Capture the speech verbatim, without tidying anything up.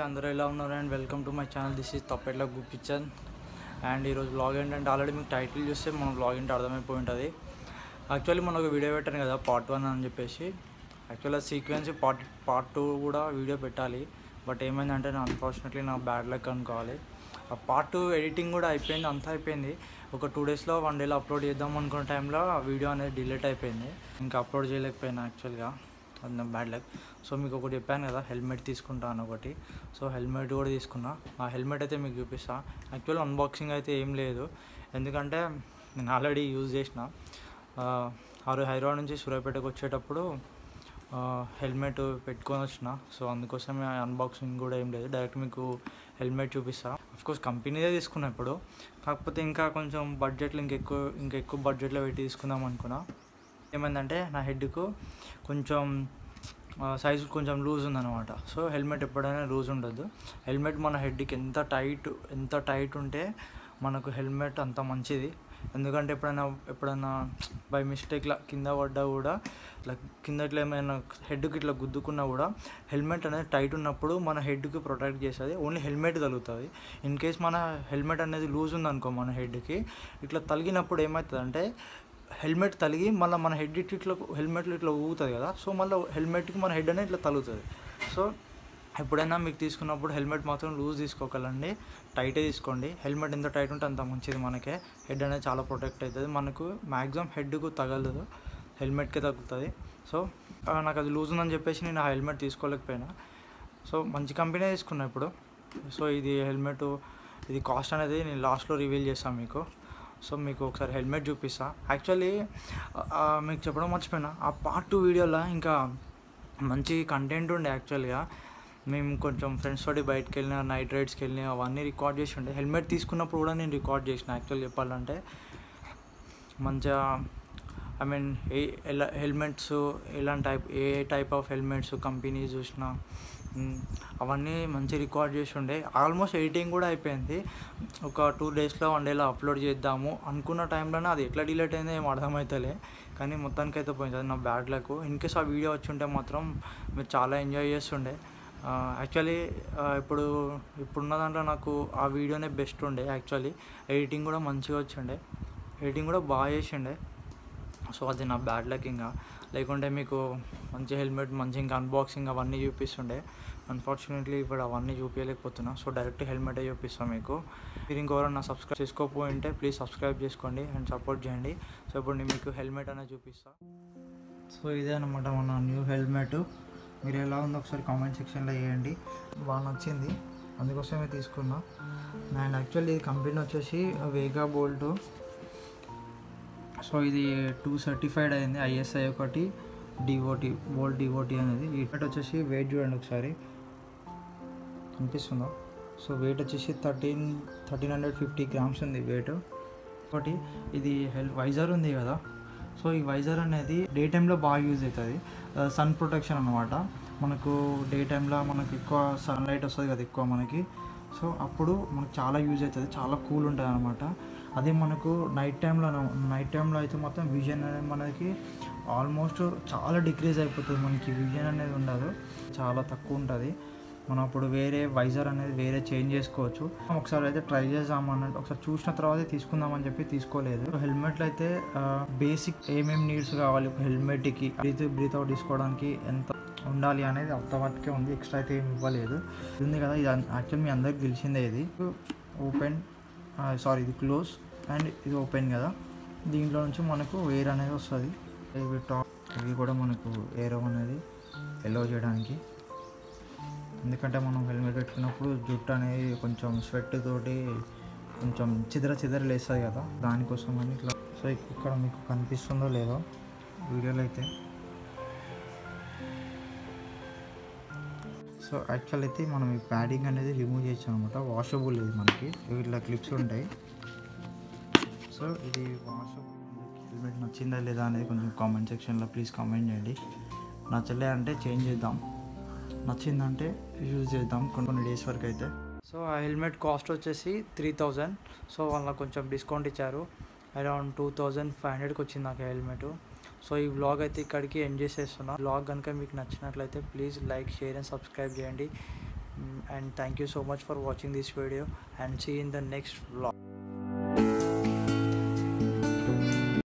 అందరూ ఎలా ఉన్నారు and welcome to my channel. This is Tappetla Guppichan. And ఈరోజు బ్లాగ్ ఏంటంటే ఆల్రెడీ మీకు టైటిల్ చూస్తే మన బ్లాగ్ ఏంటో అర్థమైపోయి ఉంటుంది. యాక్చువల్లీ మనం ఒక వీడియో పెట్టాను కదా పార్ట్ వన్ అని చెప్పేసి. యాక్చువల్గా సీక్వెన్స్ పార్ట్ పార్ట్ టూ కూడా వీడియో పెట్టాలి, బట్ ఏమైందంటే నా అన్ఫార్చునేట్లీ నా బ్యాడ్ లక్ అనుకోవాలి. ఆ పార్ట్ టూ ఎడిటింగ్ కూడా అయిపోయింది, అంతా అయిపోయింది. ఒక టూ డేస్లో వన్ డేలో అప్లోడ్ చేద్దాం అనుకున్న టైంలో ఆ వీడియో అనేది డిలీట్ అయిపోయింది. ఇంకా అప్లోడ్ చేయలేకపోయినా యాక్చువల్గా, అది నా బ్యాడ్ లక్. సో మీకు ఒకటి చెప్పాను కదా హెల్మెట్ తీసుకుంటాను ఒకటి. సో హెల్మెట్ కూడా తీసుకున్నా. ఆ హెల్మెట్ అయితే మీకు చూపిస్తా. యాక్చువల్ అన్బాక్సింగ్ అయితే ఏం లేదు, ఎందుకంటే నేను ఆల్రెడీ యూజ్ చేసిన. ఆరు హైదరాబాద్ నుంచి సూర్యాపేటకు వచ్చేటప్పుడు హెల్మెట్ పెట్టుకొని వచ్చిన. సో అందుకోసమే అన్బాక్సింగ్ కూడా ఏం లేదు, డైరెక్ట్ మీకు హెల్మెట్ చూపిస్తా. అఫ్కోర్స్ కంపెనీదే తీసుకున్నా ఇప్పుడు, కాకపోతే ఇంకా కొంచెం బడ్జెట్లో ఇంకెక్కువ ఇంకెక్కువ బడ్జెట్లో పెట్టి తీసుకుందాం అనుకున్నా. ఏమైందంటే నా హెడ్కు కొంచెం సైజు కొంచెం లూజ్ ఉందన్నమాట. సో హెల్మెట్ ఎప్పుడైనా లూజ్ ఉండదు. హెల్మెట్ మన హెడ్కి ఎంత టైట్ ఎంత టైట్ ఉంటే మనకు హెల్మెట్ అంత మంచిది. ఎందుకంటే ఎప్పుడైనా ఎప్పుడైనా బై మిస్టేక్లా కింద పడ్డా కూడా, ఇట్లా కింద ఇట్లా ఏమైనా హెడ్కి ఇట్లా గుద్దుకున్నా కూడా హెల్మెట్ అనేది టైట్ ఉన్నప్పుడు మన హెడ్కి ప్రొటెక్ట్ చేస్తుంది. ఓన్లీ హెల్మెట్ తగులుతుంది. ఇన్ కేస్ మన హెల్మెట్ అనేది లూజ్ ఉందనుకో మన హెడ్కి, ఇట్లా తగిలినప్పుడు ఏమవుతుందంటే హెల్మెట్ తలిగి మళ్ళీ మన హెడ్ ఇట్లా హెల్మెట్లో ఇట్లా ఊగుతుంది కదా. సో మళ్ళీ హెల్మెట్కి మన హెడ్ అనేది ఇట్లా తగులుతుంది. సో ఎప్పుడైనా మీకు తీసుకున్నప్పుడు హెల్మెట్ మాత్రం లూజ్ తీసుకోగలండి, టైటే తీసుకోండి. హెల్మెట్ ఎంత టైట్ ఉంటే అంత మంచిది, మనకే హెడ్ అనేది చాలా ప్రొటెక్ట్ అవుతుంది. మనకు మ్యాక్సిమం హెడ్కు తగలదు, హెల్మెట్కే తగులుతుంది. సో నాకు అది లూజ్ ఉందని చెప్పేసి నేను ఆ హెల్మెట్ తీసుకోలేకపోయినా. సో మంచి కంపెనీ తీసుకున్నా ఇప్పుడు. సో ఇది హెల్మెట్, ఇది కాస్ట్ అనేది నేను లాస్ట్లో రివీల్ చేస్తాను మీకు. సో మీకు ఒకసారి హెల్మెట్ చూపిస్తా. యాక్చువల్లీ మీకు చెప్పడం మర్చిపోయినా, ఆ పార్ట్ టూ వీడియోలో ఇంకా మంచి కంటెంట్ ఉండే. యాక్చువల్గా మేము కొంచెం ఫ్రెండ్స్ తోటి బయటకు వెళ్ళిన, నైట్ రైడ్స్కి వెళ్ళిన, అవన్నీ రికార్డ్ చేసి ఉండే. హెల్మెట్ తీసుకున్నప్పుడు కూడా నేను రికార్డ్ చేసిన. యాక్చువల్ చెప్పాలంటే మంచిగా ఐ మీన్ ఏ ఎలా హెల్మెట్స్ ఎలాంటి టైప్ ఏ టైప్ ఆఫ్ హెల్మెట్స్ కంపెనీ చూసినా అవన్నీ మంచి రికార్డ్ చేసి ఉండే. ఆల్మోస్ట్ ఎడిటింగ్ కూడా అయిపోయింది. ఒక టూ డేస్లో వన్ డేలో అప్లోడ్ చేద్దాము అనుకున్న టైంలోనే అది ఎట్లా డిలీట్ అయిందో ఏం అర్థమవుతలే, కానీ మొత్తానికి అయితే పోయింది. అది నా బ్యాడ్ లక్. ఇన్కేస్ ఆ వీడియో వచ్చి ఉంటే మాత్రం మీరు చాలా ఎంజాయ్ చేస్తుండే. యాక్చువల్లీ ఇప్పుడు ఇప్పుడున్న దాంట్లో నాకు ఆ వీడియోనే బెస్ట్ ఉండే. యాక్చువల్లీ ఎడిటింగ్ కూడా మంచిగా వచ్చిండే, ఎడిటింగ్ కూడా బాగా చేసిండే. సో అది నా బ్యాడ్ లక్. ఇంకా లేకుంటే మీకు మంచి హెల్మెట్ మంచి ఇంకా అన్బాక్సింగ్ అవన్నీ చూపిస్తుండే. అన్ఫార్చునేట్లీ ఇప్పుడు అవన్నీ చూపించలేకపోతున్నా. సో డైరెక్ట్ హెల్మెటే చూపిస్తాను మీకు. మీరు ఇంకెవరన్నా సబ్స్క్రైబ్ చేసుకోకపోయింటే ప్లీజ్ సబ్స్క్రైబ్ చేసుకోండి అండ్ సపోర్ట్ చేయండి. సో ఇప్పుడు నేను మీకు హెల్మెట్ అనేది చూపిస్తాను. సో ఇదే అనమాట మన న్యూ హెల్మెట్. మీరు ఎలా ఉందో ఒకసారి కామెంట్ సెక్షన్లో వేయండి. బాగా నచ్చింది, అందుకోసమే తీసుకున్నా. అండ్ యాక్చువల్లీ ఇది కంపెనీ వచ్చేసి వేగా బోల్ట్. సో ఇది టూ సర్టిఫైడ్ అయింది, ఐఎస్ఐ ఒకటి, డిఓటి బోల్ట్ డిఓటి అనేది. ఈ హెల్మెట్ వచ్చేసి వెయిట్ చూడండి ఒకసారి, కనిపిస్తుందో. సో వెయిట్ వచ్చేసి thirteen thirteen hundred fifty grams ఉంది వెయిట్. ఒకటి ఇది హెల్ వైజర్ ఉంది కదా. సో ఈ వైజర్ అనేది డే టైంలో బాగా యూజ్ అవుతుంది. సన్ ప్రొటెక్షన్ అనమాట. మనకు డే టైంలో మనకు ఎక్కువ సన్లైట్ వస్తుంది కదా ఎక్కువ మనకి. సో అప్పుడు మనకు చాలా యూజ్ అవుతుంది, చాలా కూల్ ఉంటుంది అనమాట. అదే మనకు నైట్ టైంలో నైట్ టైంలో అయితే మొత్తం విజన్ అనేది మనకి ఆల్మోస్ట్ చాలా డిక్రీజ్ అయిపోతుంది. మనకి విజన్ అనేది ఉండదు, చాలా తక్కువ ఉంటుంది. మనం అప్పుడు వేరే వైజర్ అనేది వేరే చేంజ్ చేసుకోవచ్చు. ఒకసారి అయితే ట్రై చేద్దామన్నట్టు ఒకసారి చూసిన తర్వాత తీసుకుందామని చెప్పి తీసుకోలేదు. హెల్మెట్లు అయితే బేసిక్ ఏమేమి నీడ్స్ కావాలి హెల్మెట్కి, బ్రీత్ బ్రీత్ అవుట్ తీసుకోవడానికి ఎంత ఉండాలి అనేది అంతవరకే ఉంది, ఎక్స్ట్రా అయితే ఏమి ఇవ్వలేదు. ఇది ఉంది కదా, ఇది యాక్చువల్ మీ అందరికి తెలిసిందే. ఇది ఓపెన్ సారీ ఇది క్లోజ్ అండ్ ఇది ఓపెన్ కదా. దీంట్లో నుంచి మనకు ఎయిర్ అనేది వస్తుంది. ఇవి టాప్ ఇవి కూడా మనకు ఎయిర్ అనేది ఎలో చేయడానికి. ఎందుకంటే మనం హెల్మెట్ పెట్టుకున్నప్పుడు జుట్టు అనేది కొంచెం స్వెట్ తోటి కొంచెం చిదర చిదర లేస్తుంది కదా, దానికోసం అని ఇట్లా. సో ఇక్కడ మీకు కనిపిస్తుందో లేదో వీడియోలో అయితే. సో యాక్చువల్ అయితే మనం ఈ ప్యాడింగ్ అనేది రిమూవ్ చేసాం అనమాట. వాషబుల్ ఇది మనకి, ఇట్లా క్లిప్స్ ఉంటాయి. సో ఇది వాషబుల్. హెల్మెట్ నచ్చిందా లేదా అనేది కొంచెం కామెంట్ సెక్షన్లో ప్లీజ్ కామెంట్ చేయండి. నచ్చలే అంటే చేంజ్ చేద్దాం, నచ్చిందంటే యూజ్ చేద్దాం కొన్ని కొన్ని డేస్ వరకు అయితే. సో ఆ హెల్మెట్ కాస్ట్ వచ్చేసి త్రీ థౌజండ్. సో వాళ్ళ కొంచెం డిస్కౌంట్ ఇచ్చారు, అరౌండ్ టూ థౌజండ్ ఫైవ్ హండ్రెడ్కి వచ్చింది నాకు హెల్మెట్. సో ఈ వ్లాగ్ అయితే ఇక్కడికి ఎండ్ చేసేస్తున్నా. వ్లాగ్ కనుక మీకు నచ్చినట్లయితే please like, share and subscribe చేయండి. and thank you so much for watching this video, and see you in the next vlog.